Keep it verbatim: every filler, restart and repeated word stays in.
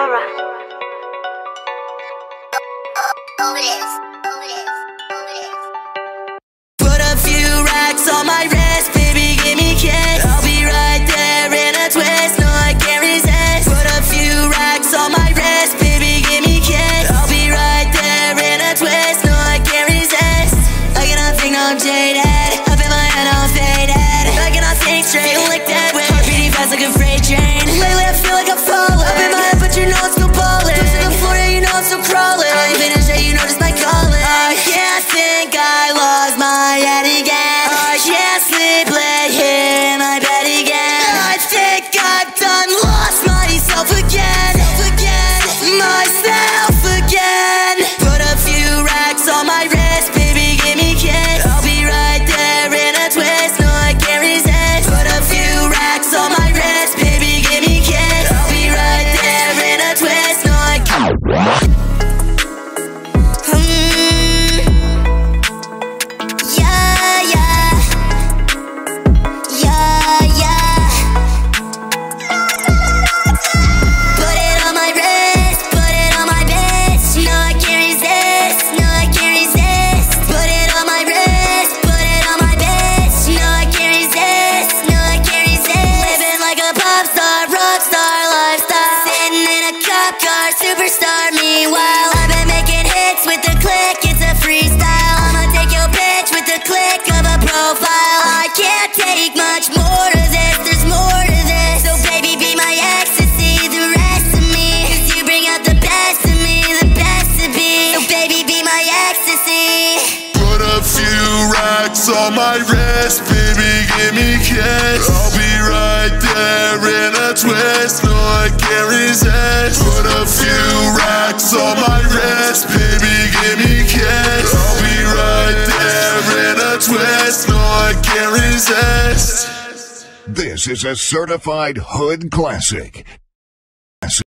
Aura. Oh, it is. Oh, it is. Oh, it is. Put a few racks on my wrist, baby, give me kiss. I'll be right there in a twist, no, I can't resist. Put a few racks on my wrist, baby, give me kiss. I'll be right there in a twist, no, I can't resist. I cannot think, no, I'm jaded. Up in my head, I'm faded. I cannot think straight, feel like dead with heart beating fast like a freight train. Lately I feel like I'm falling. Up in my head, but you know I'm still balling. Push to the floor, yeah, you know I'm still crawling. I ain't finished yet, you know just my calling. I can't think, I lost my head again. I can't sleep, lay here in my bed again. I think I've done lost myself again. Myself again. Put a few racks on my wrist, baby, give me kiss. I'll be right there in a twist, no, I can't resist. Put a few racks on my wrist, baby, give me kiss. I'll be right there in a twist, no, I can't. Superstar, meanwhile I've been making hits with the click, it's a freestyle. I'ma take your bitch with the click of a profile. I can't take much more of this, there's more to this. So baby, be my ecstasy, the rest of me, cause you bring out the best of me, the best to be. So baby, be my ecstasy. Put a few racks on my wrist, baby, give me kiss. I'll be right there in a twist, no, I can't resist. Put a few racks on my wrist, baby, give me kiss. I'll be right there in a twist, no, I can't resist. This is a certified hood classic.